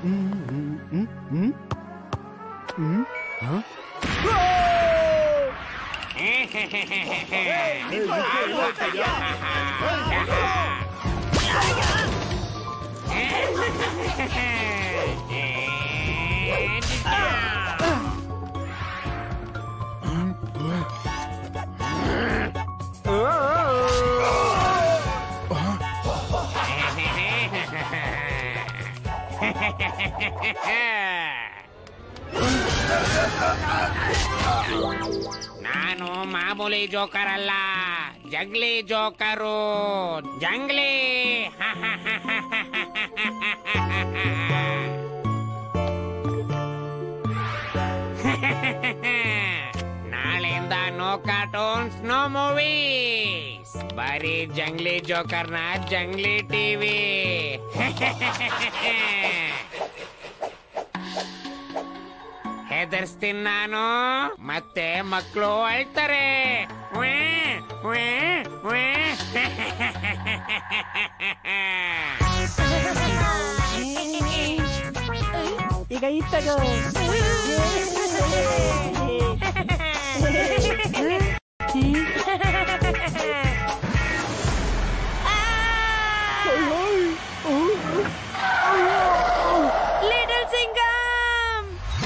ನಾನು ಮಾಮೂಲಿ ಜೋಕರ್ ಅಲ್ಲ, ಜಂಗ್ಲಿ ಜೋಕರು, ಜಂಗ್ಲಿ. ನಾಳೆಯಿಂದ ನೋ ಕಾರ್ಟೂನ್ಸ್, ನೋ ಮೂವೀಸ್, ಬರೀ ಜಂಗ್ಲಿ ಜೋಕರ್ನ ಜಂಗ್ಲಿ ಟಿವಿ. ಹೆದರ್ಸ್ತೀನಿ ನಾನು, ಮತ್ತೆ ಮಕ್ಕಳು ಅಳ್ತಾರೆ. ಈಗ ಇತ್ತಗೋ. ಲಿಟಲ್ ಸಿಂಗಮ್.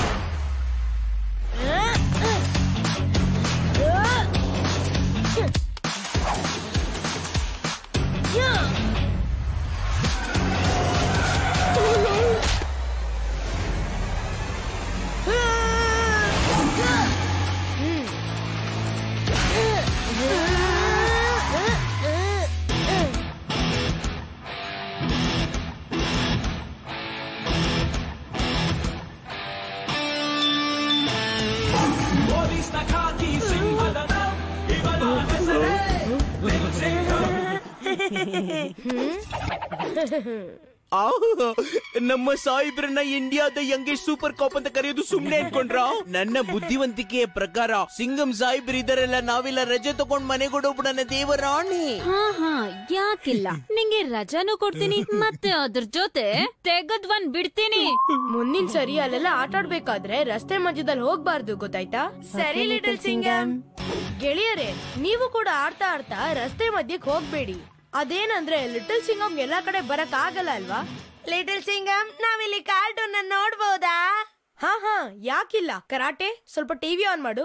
ನಮ್ಮ ಸಾಯಿಬ್ರನ್ನ ಇಂಡಿಯಾದ ಯಂಗೆಸ್ಟ್ ಸೂಪರ್ ಕಾಪ್ ಅಂತ ಕರೆಯೋದು ಸುಮ್ನೆ ಇಟ್ಕೊಂಡ್ರ? ನನ್ನ ಬುದ್ಧಿವಂತಿಕೆಯ ಪ್ರಕಾರ ಸಿಂಗಮ್ ಸಾಯಿಬ್ರ ಇದರೆಲ್ಲ ನಾವೆಲ್ಲ ರಜೆ ತಗೊಂಡ್ ಮನೆಗೊಡೋಗ್ಬಿಡೋಣ ದೇವರಾಣಿ. ಯಾಕಿಲ್ಲ, ನಿಂಗೆ ರಜಾನು ಕೊಡ್ತೀನಿ, ಮತ್ತೆ ಅದ್ರ ಜೊತೆ ತೆಗದ್ ಬಿಡ್ತೀನಿ. ಮುಂದಿನ ಸರಿ ಅಲ್ಲೆಲ್ಲ ಆಟ ಆಡ್ಬೇಕಾದ್ರೆ ರಸ್ತೆ ಮಧ್ಯದಲ್ಲಿ ಹೋಗ್ಬಾರ್ದು, ಗೊತ್ತಾಯ್ತಾ? ಸರಿ ಲಿಟಲ್ ಸಿಂಗಮ್. ಗೆಳೆಯರೇ, ನೀವು ಕೂಡ ಆಡ್ತಾ ಆಡ್ತಾ ರಸ್ತೆ ಮಧ್ಯಕ್ಕೆ ಹೋಗ್ಬೇಡಿ. ಅದೇನಂದ್ರೆ ಲಿಟಲ್ ಸಿಂಗಮ್ ಎಲ್ಲಾ ಕಡೆ ಬರಕ್ ಆಗಲ್ಲ ಅಲ್ವಾ? ಲಿಟಲ್ ಸಿಂಗಮ್, ನಾವಿಲ್ಲಿ ಕಾರ್ಟೂನ್ ನೋಡ್ಬೋದಾ? ಹಾ, ಯಾಕಿಲ್ಲ. ಕರಾಟೆ, ಸ್ವಲ್ಪ ಟಿವಿ ಆನ್ ಮಾಡು.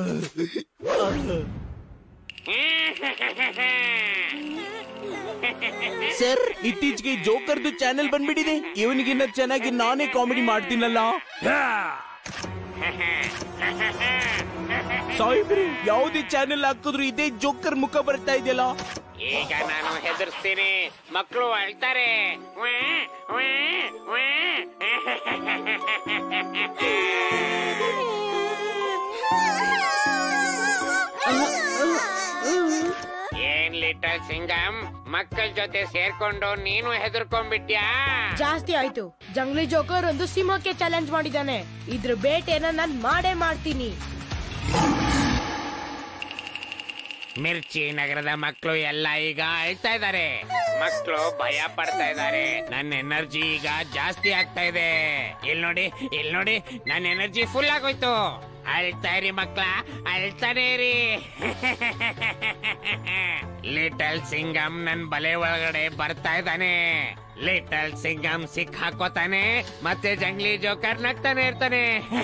ಸರ್, ಇತ್ತೀಚೆಗೆ ಜೋಕರ್ದು ಚಾನೆಲ್ ಬಂದ್ಬಿಟ್ಟಿದೆ. ಇವನಿಗಿನ್ನ ಚೆನ್ನಾಗಿ ನಾನೇ ಕಾಮಿಡಿ ಮಾಡ್ತೀನಲ್ಲ. ಸಾಯಿಬ್ರಿ, ಯಾವುದೇ ಚಾನೆಲ್ ಹಾಕಿದ್ರು ಇದೇ ಜೋಕರ್ ಮುಖ ಬರ್ತಾ ಇದೆಯಲ್ಲ. ಈಗ ನಾನು ಹೆದರ್ಸ್ತೀನಿ, ಮಕ್ಕಳು ಅಳ್ತಾರೆ. ಏನ್ ಲಿಟಲ್ ಸಿಂಗಮ್, ಮಕ್ಕಳ ಜೊತೆ ಸೇರ್ಕೊಂಡು ನೀನು ಹೆದರ್ಕೊಂಡ್ಬಿಟ್ಯಾ? ಜಾಸ್ತಿ ಆಯ್ತು. ಜಂಗ್ಲಿ ಜೋಕರ್ ಒಂದು ಸಿಂಹಕ್ಕೆ ಚಾಲೆಂಜ್ ಮಾಡಿದಾನೆ. ಇದ್ರ ಬೇಟೆನ ನಾನ್ ಮಾಡೇ ಮಾಡ್ತೀನಿ. ಮಿರ್ಚಿ ನಗರದ ಮಕ್ಕಳು ಎಲ್ಲ ಈಗ ಅಳ್ತಾ ಇದ್ದಾರೆ, ಮಕ್ಕಳು ಭಯ ಪಡ್ತಾ ಇದ್ದಾರೆ. ನನ್ನ ಎನರ್ಜಿ ಈಗ ಜಾಸ್ತಿ ಆಗ್ತಾ ಇದೆ. ಇಲ್ಲಿ ನೋಡಿ, ನನ್ನ ಎನರ್ಜಿ ಫುಲ್ ಆಗೋಯ್ತು. ಅಳ್ತಾ ಇರಿ ಮಕ್ಕಳ, ಅಳ್ತಾನೆ ಇರಿ. ಲಿಟಲ್ ಸಿಂಗಮ್ ನನ್ ಬಲೆ ಒಳಗಡೆ ಬರ್ತಾ ಇದ್ದಾನೆ. ಲಿಟಲ್ ಸಿಂಗಮ್ ಸಿಕ್ ಹಾಕೋತಾನೆ, ಮತ್ತೆ ಜಂಗ್ಲಿ ಜೋಕರ್ ನಗ್ತಾನೆ ಇರ್ತಾನೆ.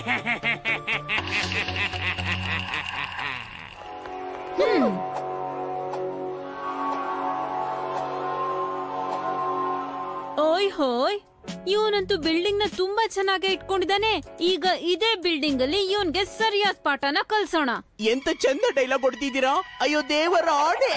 ಓಯ್ ಹೋಯ್, ಇವನಂತೂ ಬಿಲ್ಡಿಂಗ್ ನ ತುಂಬಾ ಚೆನ್ನಾಗಿ ಇಟ್ಕೊಂಡಿದ್ದಾನೆ. ಈಗ ಇದೇ ಬಿಲ್ಡಿಂಗ್ ಅಲ್ಲಿ ಇವನ್ಗೆ ಸರಿಯಾದ ಪಾಠನ ಕಲ್ಸೋಣ. ಎಂತ ಚಂದ ಡೈಲಾಗ್ ಕೊಡ್ತಿದ್ದೀರಾ. ಅಯ್ಯೋ ದೇವರ ಆಣೆ.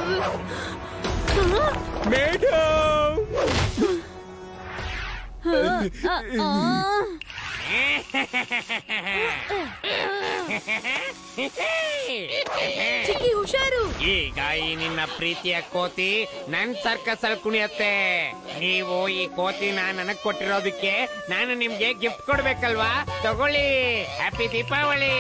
ಮೇಡಮ್ ಚಿಕ್ಕಿ ಹುಷಾರು. ಈಗ ಈ ನಿನ್ನ ಪ್ರೀತಿಯ ಕೋತಿ ನನ್ ಸರ್ಕಸ್ ಅಲ್ಲಿ ಕುಣಿಯತ್ತೆ. ನೀವು ಈ ಕೋತಿನ ನನಗ್ ಕೊಟ್ಟಿರೋದಕ್ಕೆ ನಾನು ನಿಮ್ಗೆ ಗಿಫ್ಟ್ ಕೊಡ್ಬೇಕಲ್ವಾ? ತಗೊಳ್ಳಿ, ಹ್ಯಾಪಿ ದೀಪಾವಳಿ.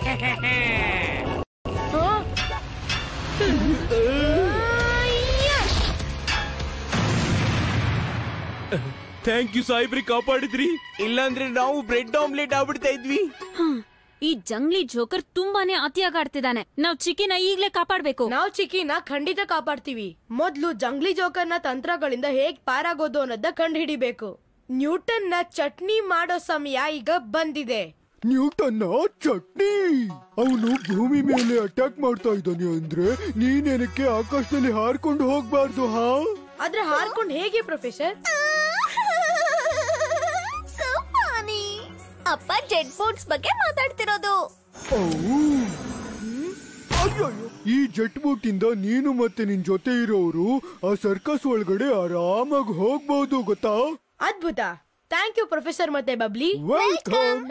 ಥ್ಯಾಂಕ್ ಯು ಸಾಹೇಬ್ರಿ, ಕಾಪಾಡಿದ್ರಿ. ಇಲ್ಲಾಂದ್ರೆ ನಾವು ಬ್ರೆಡ್ ಆಮ್ಲೆಟ್ ಆಗ್ಬಿಡ್ತಾ ಇದ್ವಿ. ಈ ಜಂಗ್ಲಿ ಜೋಕರ್ ತುಂಬಾನೇ ಅತಿಯಾಗಿ ಆಡ್ತಿದ್ದಾನೆ. ನಾವ್ ಚಿಕ್ಕಿನ ಈಗ್ಲೇ ಕಾಪಾಡ್ಬೇಕು. ನಾವು ಚಿಕ್ಕಿನ ಖಂಡಿತ ಕಾಪಾಡ್ತೀವಿ. ಮೊದ್ಲು ಜಂಗ್ಲಿ ಜೋಕರ್ನ ತಂತ್ರಗಳಿಂದ ಹೇಗ್ ಪಾರಾಗೋದು ಅನ್ನೋದನ್ನ ಕಂಡು ಹಿಡಿಬೇಕು. ನ್ಯೂಟನ್ ನ ಚಟ್ನಿ ಮಾಡೋ ಸಮಯ ಈಗ ಬಂದಿದೆ. ನ್ಯೂಟನ್ನ ಚಟ್ನಿ? ಅವನು ಭೂಮಿ ಮೇಲೆ ಅಟ್ಯಾಕ್ ಮಾಡ್ತಾ ಇದ್ದಾನೆ ಅಂದ್ರೆ ನೀನೇನಕ್ಕೆ ಆಕಾಶದಲ್ಲಿ ಹಾರ್ಕೊಂಡು ಹೋಗ್ಬಾರ್ದು? ಆದ್ರೆ ಹಾರ್ಕೊಂಡು ಹೇಗೆ ಪ್ರೊಫೆಸರ್? ಅಪ್ಪ ಜೆಟ್ ಬೋಟ್ಸ್ ಬಗ್ಗೆ ಮಾತಾಡ್ತಿರೋದು. ಈ ಜೆಟ್ ಬೋಟ್ ಇಂದ ನೀನು ಮತ್ತೆ ನಿನ್ ಜೊತೆ ಇರೋರು ಆ ಸರ್ಕಸ್ ಒಳಗಡೆ ಆರಾಮಾಗಿ ಹೋಗ್ಬಹುದು, ಗೊತ್ತಾ? ಅದ್ಭುತ. ಥ್ಯಾಂಕ್ ಯು ಪ್ರೊಫೆಸರ್ ಮತ್ತೆ ಬಬ್ಲಿ. ವೆಲ್ಕಮ್.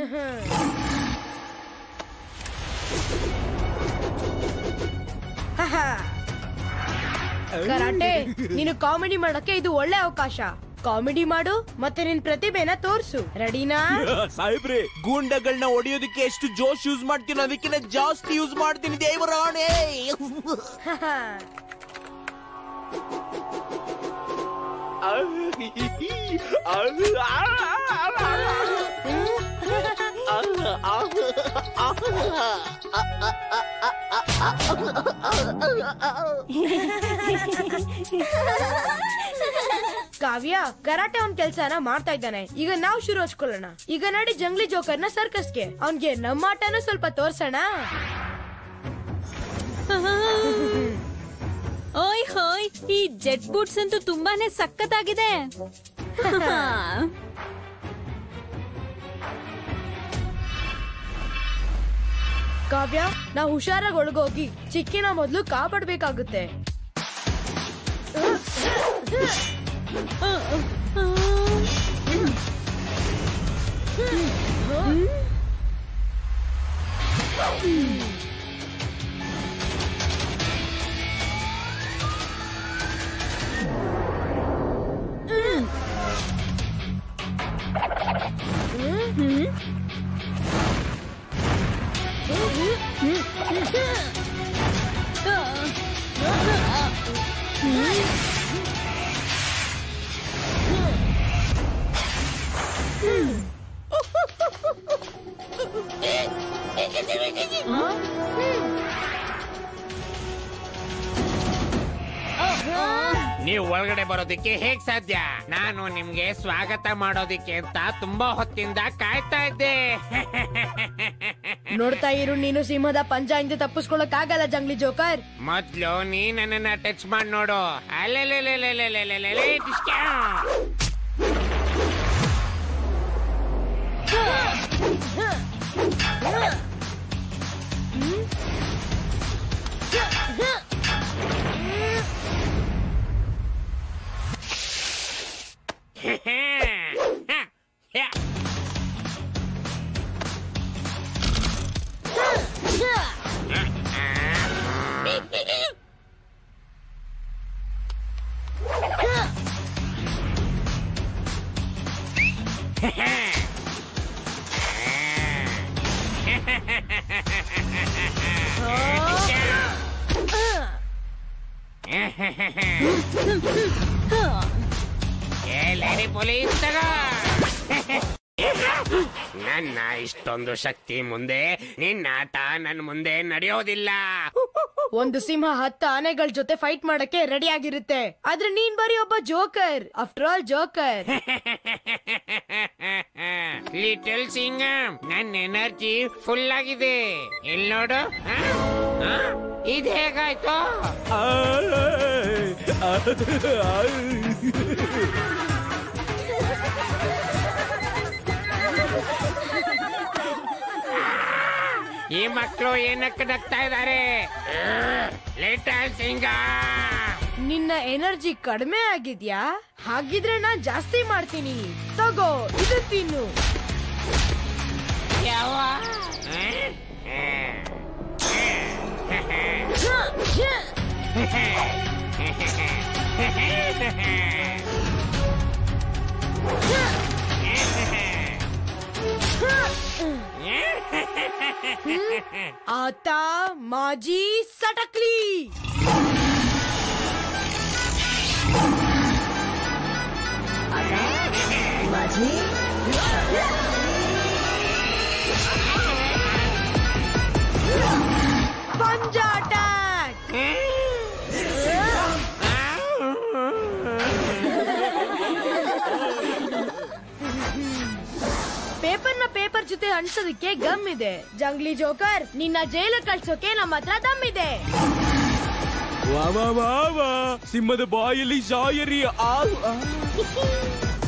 ಕರಾಟೆ, ನೀನು ಕಾಮಿಡಿ ಮಾಡಕ್ಕೆ ಇದು ಒಳ್ಳೆ ಅವಕಾಶ. ಕಾಮಿಡಿ ಮಾಡು ಮತ್ತೆ ನಿನ್ ಪ್ರತಿಭೆನ ತೋರ್ಸು. ರೆಡಿನಾ? ಸಾಹೇಬ್ರೆ, ಗೂಂಡಗಳನ್ನ ಹೊಡೆಯೋದಕ್ಕೆ ಎಷ್ಟು ಜೋಶ್ ಯೂಸ್ ಮಾಡ್ತೀನಿ ಅದಕ್ಕಿಂತ ಜಾಸ್ತಿ ಯೂಸ್ ಮಾಡ್ತೀನಿ ದೇವರಾಣೆ. ಕಾವ್ಯ, ಕರಾಟೆ ಅವ್ನ್ ಕೆಲ್ಸನ ಮಾಡ್ತಾ ಇದ್ದಾನೆ. ಈಗ ನಾವು ಶುರು ಹಚ್ಕೊಳ್ಳೋಣ. ಈಗ ನಡಿ ಜಂಗ್ಲಿ ಜೋಕರ್ನ ಸರ್ಕಸ್ಗೆ. ಅವ್ನ್ಗೆ ನಮ್ಮ ಆಟನ ಸ್ವಲ್ಪ ತೋರ್ಸೋಣ. ಓಯ್ ಹೋಯ್, ಈ ಜೆಟ್ ಬೂಟ್ಸ್ ಅಂತೂ ತುಂಬಾನೇ ಸಖತ್ತಾಗಿದೆ. ಕಾವ್ಯ, ನಾವು ಹುಷಾರಾಗಿ ಒಳಗೋಗಿ ಚಿಕ್ಕಿನ ಮೊದ್ಲು ಕಾಪಾಡ್ಬೇಕಾಗುತ್ತೆ. ನೀವು ಒಳಗಡೆ ಬರೋದಿಕ್ಕೆ ಹೇಗ್ ಸಾಧ್ಯ? ನಾನು ನಿಮ್ಗೆ ಸ್ವಾಗತ ಮಾಡೋದಿಕ್ಕೆ ಅಂತ ತುಂಬಾ ಹೊತ್ತಿಂದ ಕಾಯ್ತಾ ಇದ್ದೆ. ನೋಡ್ತಾ ಇರು, ನೀನು ಸಿಂಹದ ಪಂಜಾಯಿಂದ ತಪ್ಪಿಸ್ಕೊಳಕ್ ಆಗಲ್ಲ ಜಂಗ್ಲಿ ಜೋಕರ್. ಮೊದ್ಲು ನೀ ನನ್ನನ್ನ ಟಚ್ ಮಾಡಿ ನೋಡು. ಅಲ್ಲೆಲ್ಲೆಲ್ಲೆಲ್ಲೆಲ್ಲೆಲ್ಲೆಲ್ಲೆಲ್ಲೆ ಲೇಡಿ ಪೊಲೀಸ್ ತಗೋ. ನನ್ನ ಇಷ್ಟೊಂದು ಶಕ್ತಿ ಮುಂದೆ ನಿನ್ನ ಆಟ ನನ್ನ ಮುಂದೆ ನಡೆಯೋದಿಲ್ಲ. ಒಂದು ಸಿಂಹ 10 ಆನೆಗಳ ಜೊತೆ ಫೈಟ್ ಮಾಡಕ್ಕೆ ರೆಡಿ ಆಗಿರುತ್ತೆ, ಆದ್ರೆ ನೀನ್ ಬರೀ ಒಬ್ಬ joker. After all joker. Little Singham, ನನ್ನ ಎನರ್ಜಿ ಫುಲ್ ಆಗಿದೆ. ಇಲ್ಲಿ ನೋಡು. ಇದು ಹೇಗಾಯ್ತು? ಈ ಮಕ್ಕಳು ಏನಕ್ಕೆ ನಗ್ತಾ ಇದ್ದಾರೆ? ಲಿಟಲ್ ಸಿಂಗಮ್, ನಿನ್ನ ಎನರ್ಜಿ ಕಡಿಮೆ ಆಗಿದ್ಯಾ? ಹಾಗಿದ್ರೆ ನಾನ್ ಜಾಸ್ತಿ ಮಾಡ್ತೀನಿ. ತಗೋ ಇದು ತಿನ್ನು. ಯಾವ आता माझी सटकली. पंजा अटैक. ಪೇಪರ್ ಜೊತೆ ಅಂಟಿಸೋದಕ್ಕೆ ಗಮ್ ಇದೆ. ಜಂಗ್ಲಿ ಜೋಕರ್, ನಿನ್ನ ಜೈಲು ಕಳ್ಸೋಕೆ ನಮ್ಮ ಹತ್ರ ದಮ್ ಇದೆ. ವಾ ವಾ ವಾ ವಾ, ಸಿಂಹದ ಬಾಯಲ್ಲಿ ಶಾಯರಿ.